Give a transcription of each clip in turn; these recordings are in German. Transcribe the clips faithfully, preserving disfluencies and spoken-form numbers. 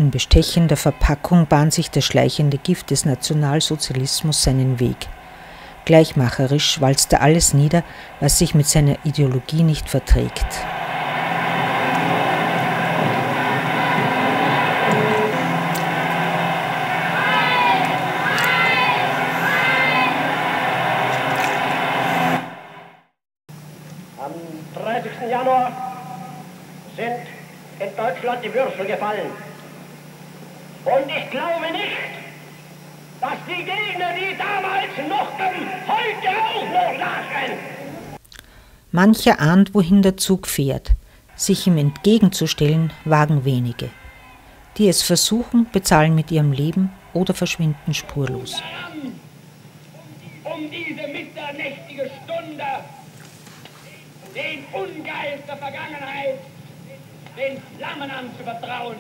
In bestechender Verpackung bahnt sich das schleichende Gift des Nationalsozialismus seinen Weg. Gleichmacherisch walzt er alles nieder, was sich mit seiner Ideologie nicht verträgt. Am dreißigsten Januar sind in Deutschland die Würfel gefallen. Und ich glaube nicht, dass die Gegner, die damals mochten, heute auch noch lachen. Mancher ahnt, wohin der Zug fährt. Sich ihm entgegenzustellen, wagen wenige. Die es versuchen, bezahlen mit ihrem Leben oder verschwinden spurlos. Um diese mitternächtige Stunde den Ungeist der Vergangenheit den Flammen anzuvertrauen.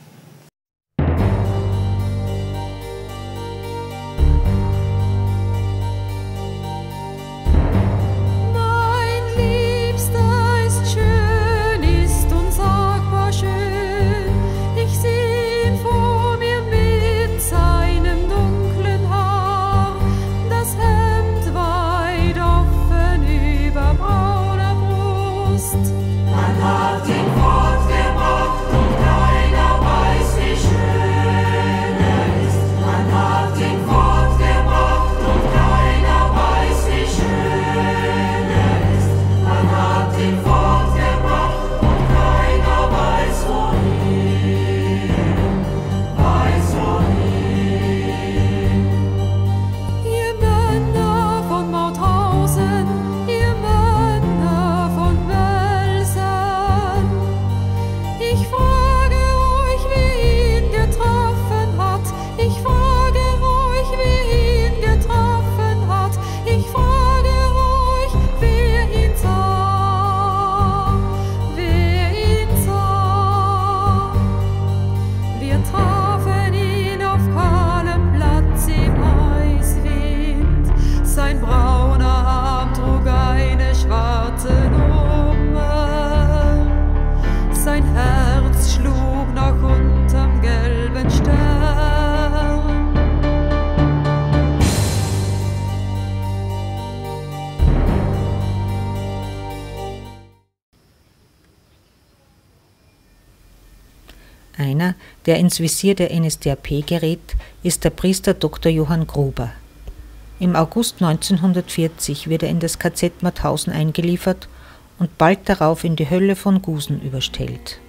Einer, der ins Visier der N S D A P gerät, ist der Priester Doktor Johann Gruber. Im August neunzehnhundertvierzig wird er in das K Z Mauthausen eingeliefert und bald darauf in die Hölle von Gusen überstellt.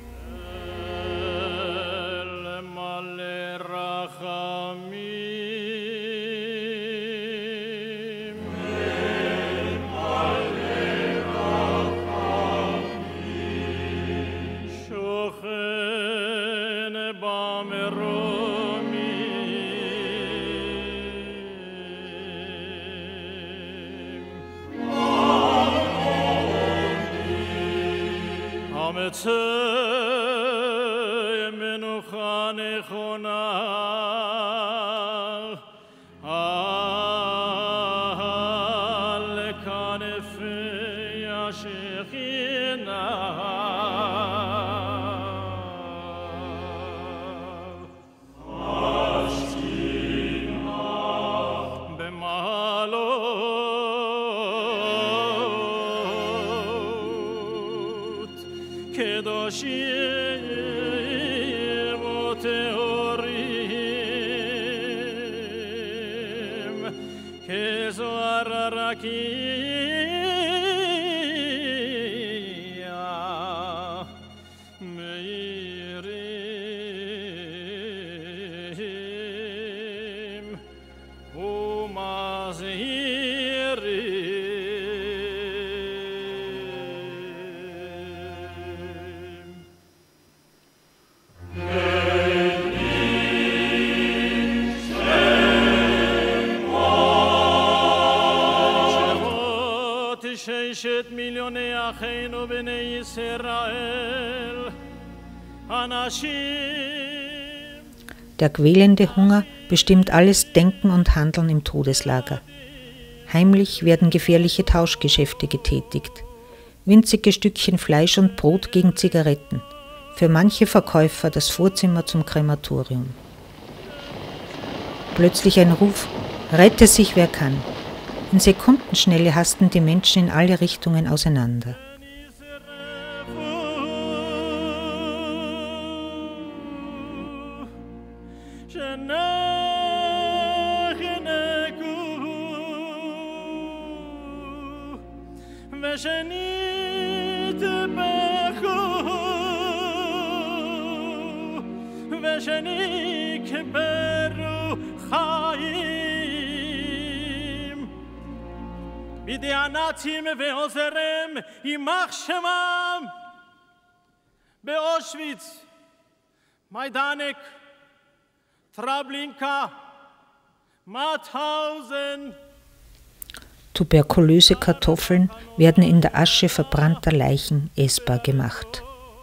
Der quälende Hunger bestimmt alles Denken und Handeln im Todeslager. Heimlich werden gefährliche Tauschgeschäfte getätigt. Winzige Stückchen Fleisch und Brot gegen Zigaretten. für manche Verkäufer das Vorzimmer zum Krematorium. Plötzlich ein Ruf: Rette sich, wer kann! In Sekundenschnelle hasten die Menschen in alle Richtungen auseinander. בידיענתים ועוזרם, יימח שמם, באושוויץ, מיידנק, טרבלינקה, Mauthausen. Tuberkulöse Kartoffeln werden in der Asche verbrannter Leichen essbar gemacht.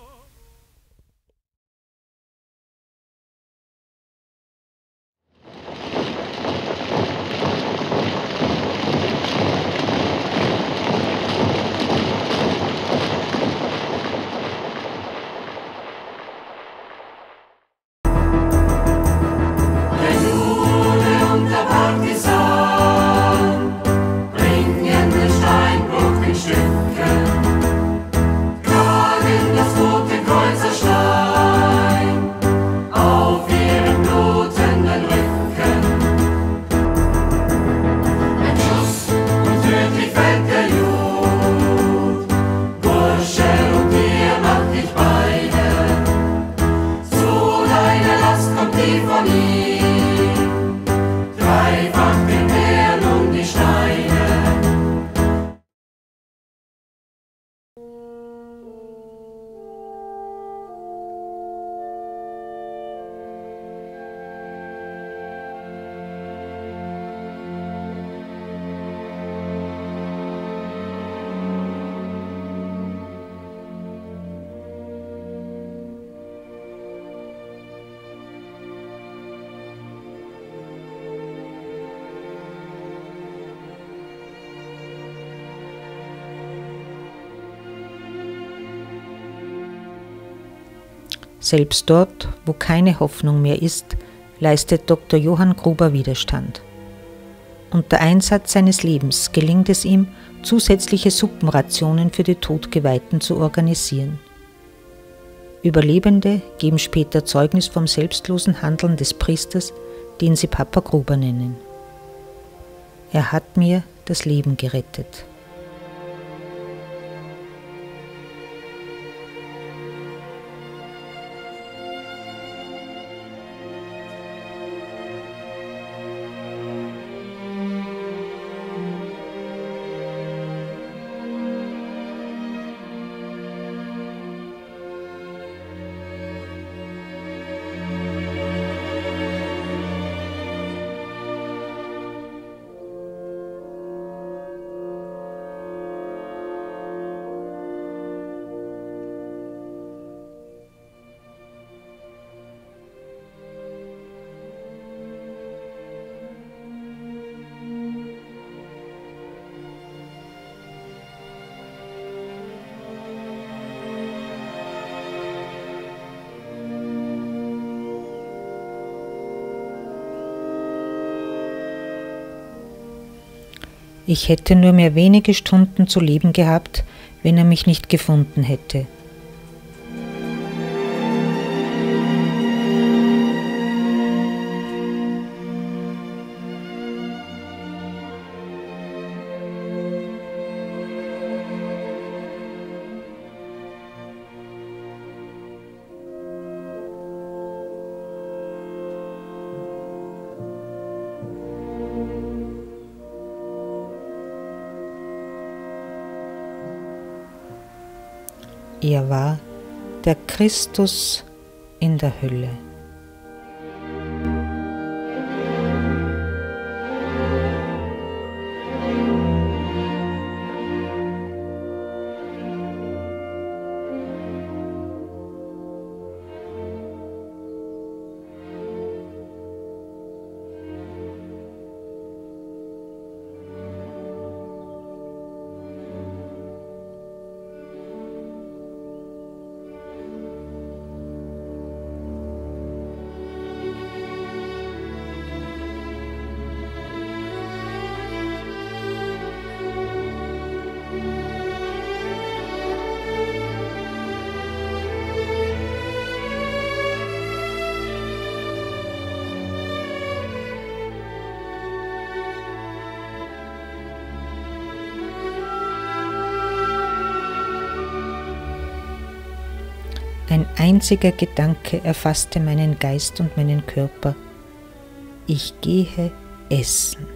Selbst dort, wo keine Hoffnung mehr ist, leistet Doktor Johann Gruber Widerstand. Unter Einsatz seines Lebens gelingt es ihm, zusätzliche Suppenrationen für die Todgeweihten zu organisieren. Überlebende geben später Zeugnis vom selbstlosen Handeln des Priesters, den sie Papa Gruber nennen. Er hat mir das Leben gerettet. Ich hätte nur mehr wenige Stunden zu leben gehabt, wenn er mich nicht gefunden hätte. Er war der Christus in der Hölle. Ein einziger Gedanke erfasste meinen Geist und meinen Körper. Ich gehe essen.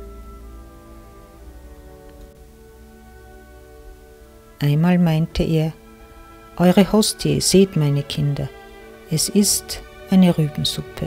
Einmal meinte er: Eure Hostie, seht, meine Kinder, es ist eine Rübensuppe.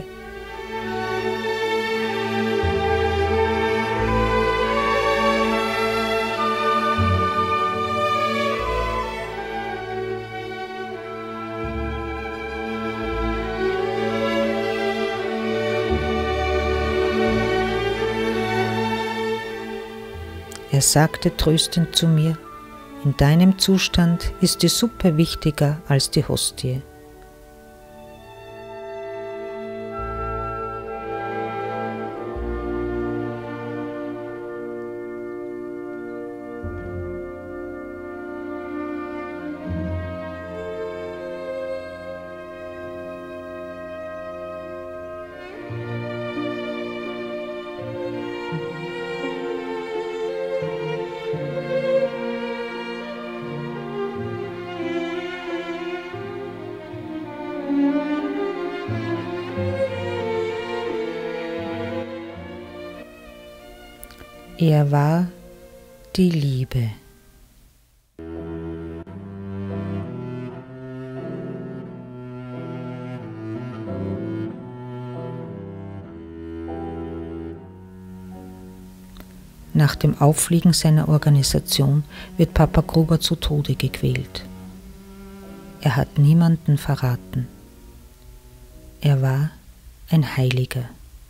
Er sagte tröstend zu mir: In deinem Zustand ist die Suppe wichtiger als die Hostie. Er war die Liebe. Nach dem Auffliegen seiner Organisation wird Papa Gruber zu Tode gequält. Er hat niemanden verraten. Er war ein Heiliger.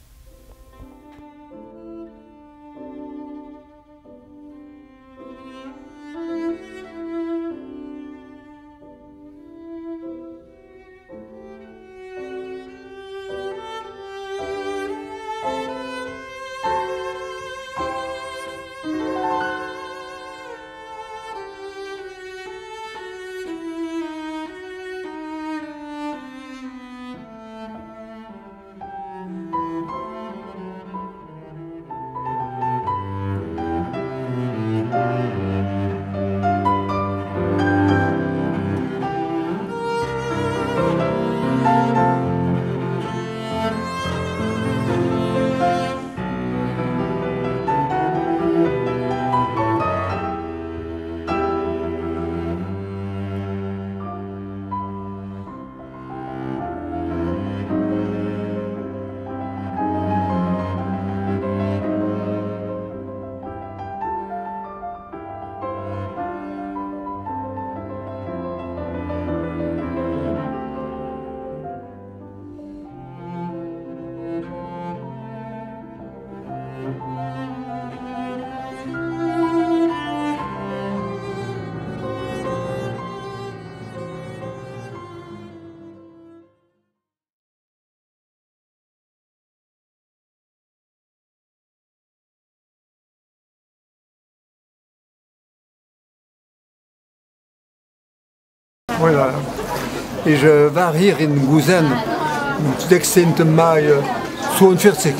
Voilà. Et je war hier in Gusen am sechzehnten Mai zweiundvierzig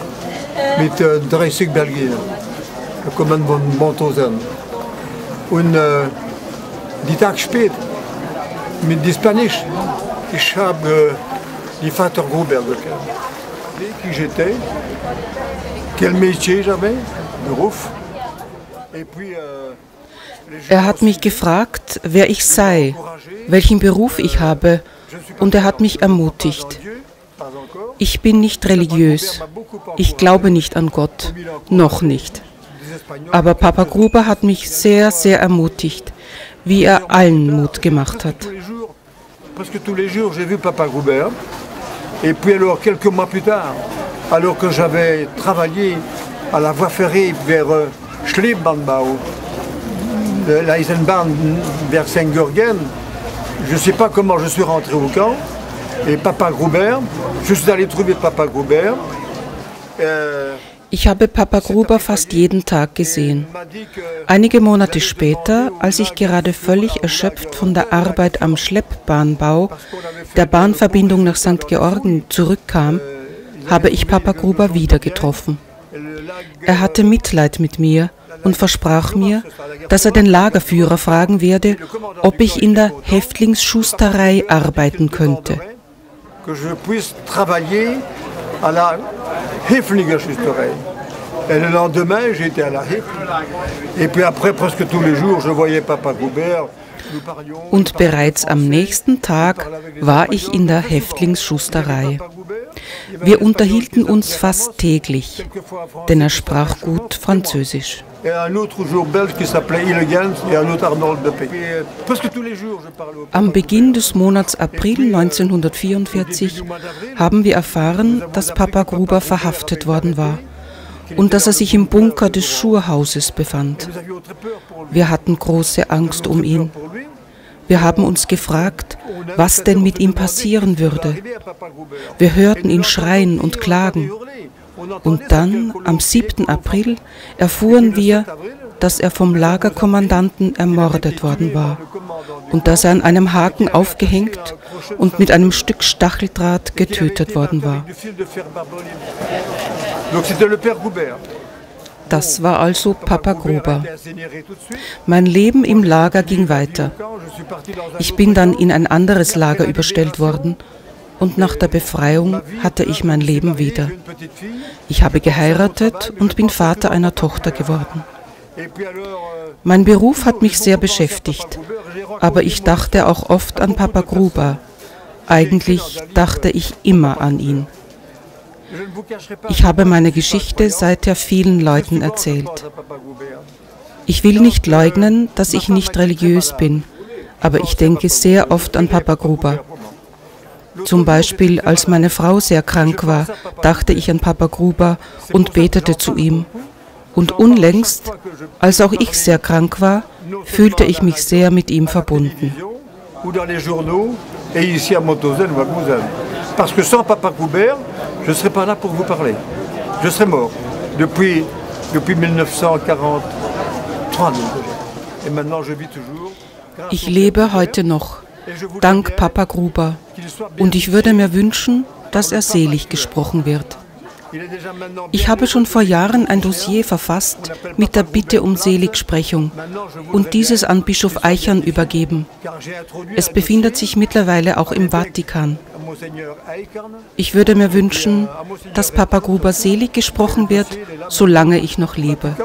mit äh, dreißig Belgier, der kommen von Montosen. Und äh, die Tag später, mit Spanisch, ich habe äh, die Vater Gruber gekannt. Qui j'étais, quel métier j'avais, Beruf. Et puis, äh, Er hat mich gefragt, wer ich sei, welchen Beruf ich habe, und er hat mich ermutigt. Ich bin nicht religiös, ich glaube nicht an Gott, noch nicht. Aber Papa Gruber hat mich sehr, sehr ermutigt, wie er allen Mut gemacht hat. Presque tous les jours, j'ai vu Papa Gruber. Et puis alors, quelques mois plus tard, alors que j'avais travaillé à la voie ferrée vers euh, Schlebanbau, la Eisenbahn vers Saint-Georgen, je ne sais pas comment je suis rentré au camp, et Papa Gruber, je suis allé trouver Papa Gruber. Euh, Ich habe Papa Gruber fast jeden Tag gesehen. Einige Monate später, als ich gerade völlig erschöpft von der Arbeit am Schleppbahnbau der Bahnverbindung nach Sankt Georgen zurückkam, habe ich Papa Gruber wieder getroffen. Er hatte Mitleid mit mir und versprach mir, dass er den Lagerführer fragen werde, ob ich in der Häftlingsschusterei arbeiten könnte. Et le lendemain, j'étais à la Häftling. Et puis après, presque tous les jours, je voyais Papa Goubert. Und bereits am nächsten Tag war ich in der Häftlingsschusterei. Wir unterhielten uns fast täglich, denn er sprach gut Französisch. Am Beginn des Monats April neunzehnhundertvierundvierzig haben wir erfahren, dass Papa Gruber verhaftet worden war und dass er sich im Bunker des Schurhauses befand. Wir hatten große Angst um ihn. Wir haben uns gefragt, was denn mit ihm passieren würde. Wir hörten ihn schreien und klagen. Und dann, am siebten April, erfuhren wir, dass er vom Lagerkommandanten ermordet worden war und dass er an einem Haken aufgehängt und mit einem Stück Stacheldraht getötet worden war. Das war also Papa Gruber. Mein Leben im Lager ging weiter. Ich bin dann in ein anderes Lager überstellt worden und nach der Befreiung hatte ich mein Leben wieder. Ich habe geheiratet und bin Vater einer Tochter geworden. Mein Beruf hat mich sehr beschäftigt, aber ich dachte auch oft an Papa Gruber. Eigentlich dachte ich immer an ihn. Ich habe meine Geschichte seither vielen Leuten erzählt. Ich will nicht leugnen, dass ich nicht religiös bin, aber ich denke sehr oft an Papa Gruber. Zum Beispiel, als meine Frau sehr krank war, dachte ich an Papa Gruber und betete zu ihm. Und unlängst, als auch ich sehr krank war, fühlte ich mich sehr mit ihm verbunden. Parce que sans Papa Goubert, je ne serais pas là pour vous parler. Je serais mort depuis, depuis mille neuf cent quarante-trois. Et maintenant je vis toujours. Ich lebe heute noch, dank Papa Gruber. Und ich würde mir wünschen, dass er selig gesprochen wird. Ich habe schon vor Jahren ein Dossier verfasst mit der Bitte um Seligsprechung und dieses an Bischof Eichern übergeben. Es befindet sich mittlerweile auch im Vatikan. Ich würde mir wünschen, dass Papa Gruber selig gesprochen wird, solange ich noch lebe.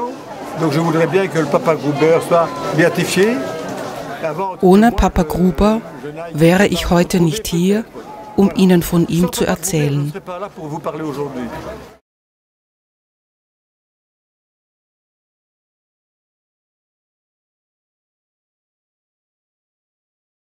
Ohne Papa Gruber wäre ich heute nicht hier, um Ihnen von ihm zu erzählen.